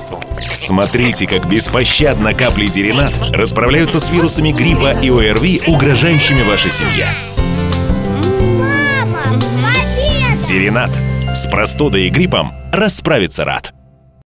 Смотрите, как беспощадно капли Деринат расправляются с вирусами гриппа и ОРВИ, угрожающими вашей семье. Мама, победа! Деринат. С простудой и гриппом расправиться рад.